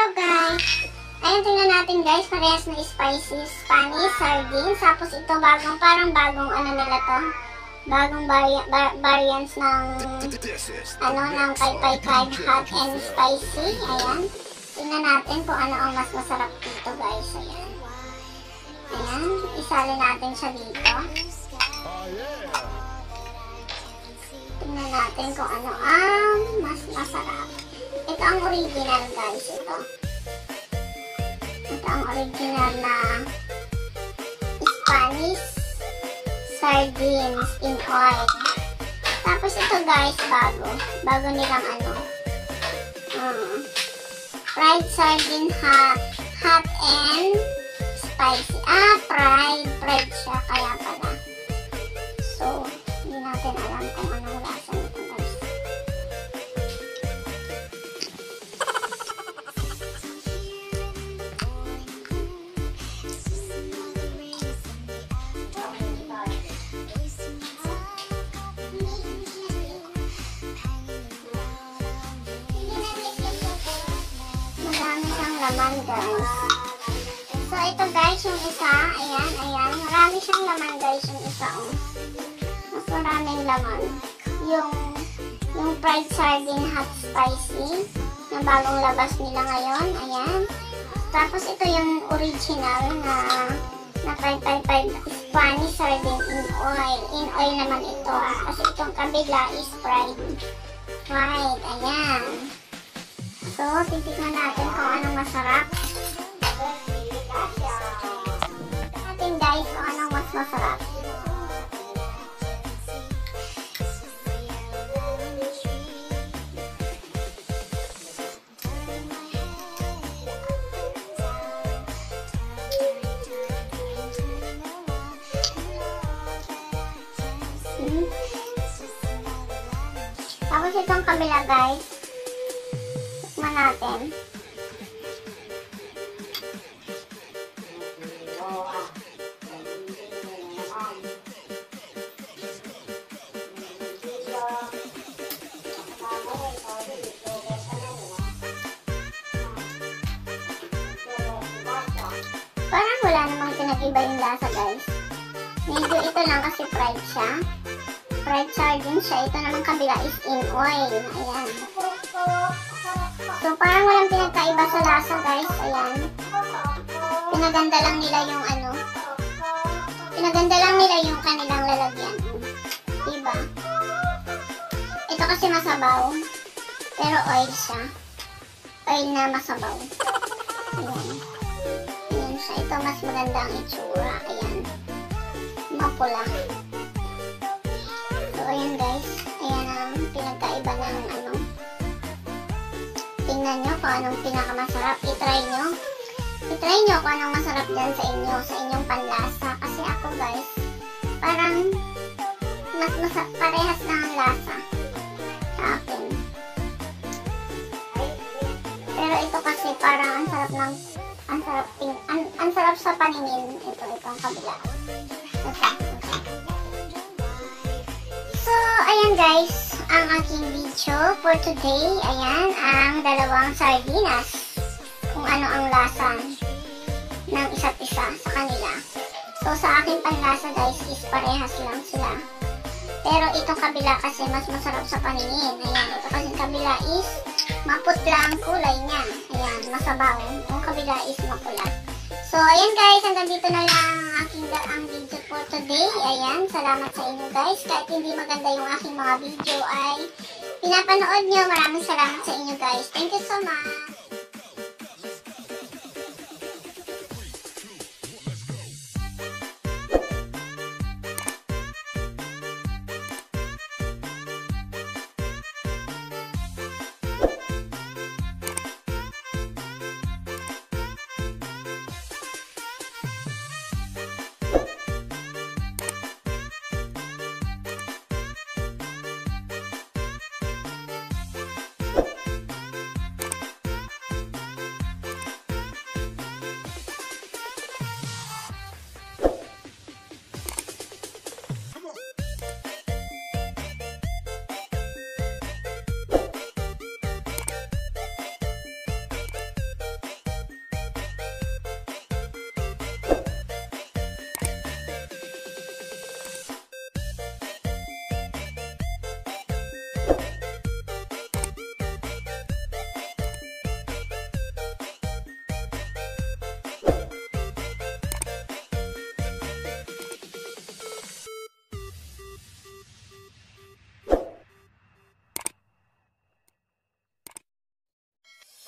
Hello guys! Ayun, tingnan natin guys, parehas na spicy Spanish sardines. Tapos ito parang bagong ano nila to. Bagong variants ng ng Kaibahan hot and spicy. Ayan. Tingnan natin kung ano ang mas masarap dito guys. Ayan. Ayan. Isali natin siya dito. Tingnan natin kung ano ang mas masarap. Ito ang original guys. Ito ang original na Spanish sardines in oil. Tapos ito guys, bago nilang fried sardine hot and spicy. Fried siya kaya pala. So, hindi natin alam kung anong lasa nito guys. Laman guys. So ito guys yung isa, ayan, marami siyang laman guys yung isa mas maraming laman. Yung fried sardine hot spicy na bagong labas nila ngayon, ayan. Tapos ito yung original na fried Spanish sardine in oil. In oil naman ito kasi itong kabila is fried, ayan. So, titignan natin kung anong masarap. Natin guys kung anong mas masarap. Tapos itong kabila guys. Natin. Parang wala namang pinag-iba yung lasa guys. Medyo ito lang kasi fried siya. Fried sardine siya. Ito naman kabila is in oil. Ayan. So, parang walang pinagkaiba sa lasa guys. Ayan. Pinaganda lang nila yung pinaganda lang nila yung kanilang lalagyan. Diba? Ito kasi masabaw. Pero oil siya. Oil na masabaw. Ayan. Ayan siya. Ito mas maganda ang itsura. Ayan. Mapula. So, ayan guys. Ayan ang pinagkaiba ng tingnan nyo kung anong pinakamasarap. I-try nyo kung anong masarap dyan sa inyong panlasa. Kasi ako guys, parang parehas na ang lasa sa akin. Pero ito kasi parang ang sarap sa paningin. Ito ang kabila. So, ayan guys, ang aking video for today. Ayan, ang dalawang sardinas. Kung ano ang lasa ng isa't isa sa kanila. So, sa aking panlasa guys, is parehas lang sila. Pero itong kabila kasi mas masarap sa paningin. Ayan, ito kasi kabila is maputla ang kulay niya. Ayan, masabaw. Yung kabila is mapula. So, ayan guys, hanggang dito na lang ang video for today. Ayan, salamat sa inyo guys. Kahit hindi maganda yung aking mga video ay pinapanood nyo. Maraming salamat sa inyo guys. Thank you so much.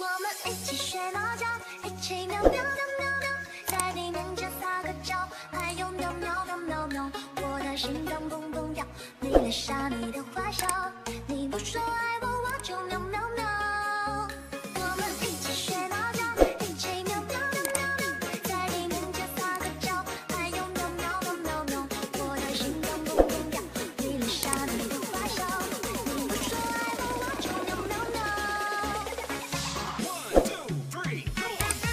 们一起学猫叫，一起喵喵喵喵喵，在地面前撒个娇，还有喵喵喵喵喵。我的心脏蹦蹦跳，你脸上你的坏笑，你不说爱我，我就喵喵喵。我们一起学猫叫，一起喵喵喵喵喵，在地面前撒个娇，还有喵喵喵喵喵。我的心脏蹦蹦跳，你脸上你的坏笑，你不说爱我，我就喵喵喵。 One, two, three, go!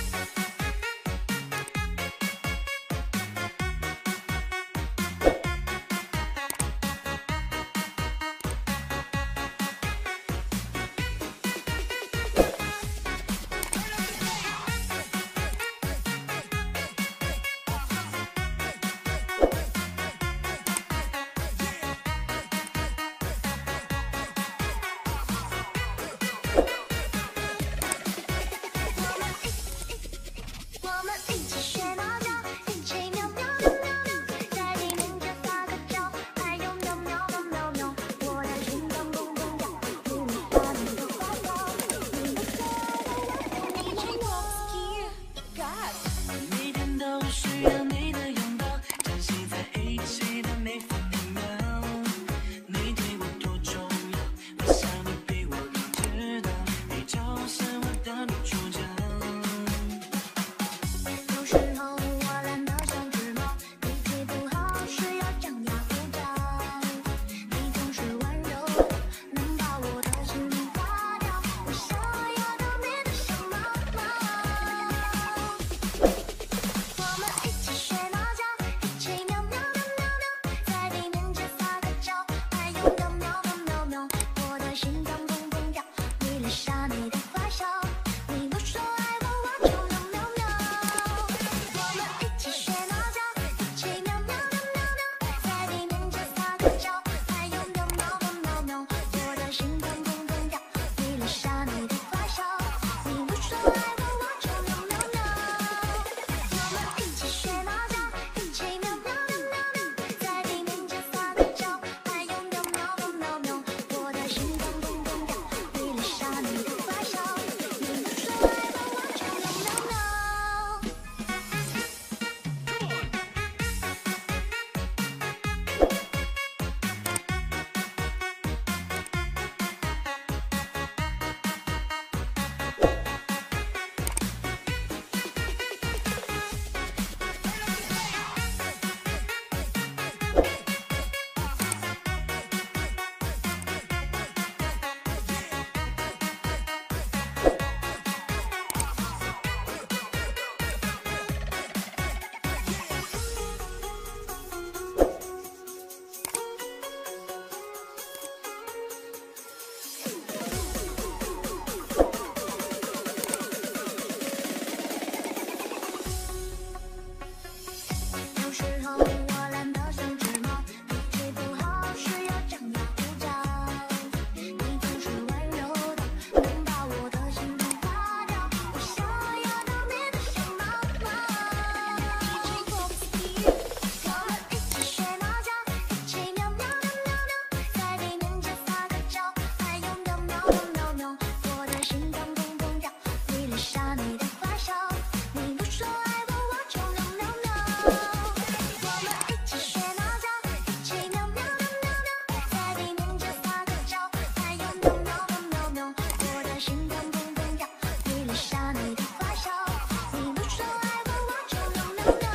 我们一起学猫叫，一起喵喵喵喵喵，在地面前撒个娇，还有喵喵喵喵喵。我的心脏蹦蹦跳，你没把你的坏笑，你不说爱我，我就喵喵喵。 每天都需要你的拥抱，珍惜在一起的每分每秒。你对我多重要，我想你比我更知道，你就是我的女主角。 有时候我懒得像只猫，脾气不好时要张牙舞爪。你总是温柔的，能把我的心情化掉，我想要的变得像猫猫。我们一起学猫叫，一起喵喵喵喵喵，在地面前撒个娇，还有喵喵喵喵喵。我的心脏蹦蹦跳，你脸上你的坏笑，你不说爱我，我就喵喵喵。我们一起学猫叫，一起喵喵喵喵喵，在地面前撒个娇，还有喵喵喵喵喵。我的心脏蹦蹦跳，你脸上你的坏笑，你不说爱我，我就喵喵喵。我们一起学猫叫，一起喵喵喵喵喵，在地面前撒个娇，还有喵喵喵喵喵。我的心脏蹦蹦跳，你脸上你的坏笑，你不说爱我，我就喵喵喵。有时候我懒得像只猫，脾气不好时要张牙舞爪。你总是温柔的，能把我的心情化掉，我想要的变得像猫猫。我们一起学猫叫，一起喵喵喵喵喵，在地面前撒个娇，还有喵喵喵喵喵。我的心脏蹦蹦跳，你脸上你的坏笑，你不说爱我，我就喵喵喵。我们一起学猫叫，一起喵喵喵喵喵，在地面前撒个娇，还有喵喵喵喵喵。我的心脏蹦蹦跳，你脸上你的坏笑，你不说爱我，我就喵喵喵。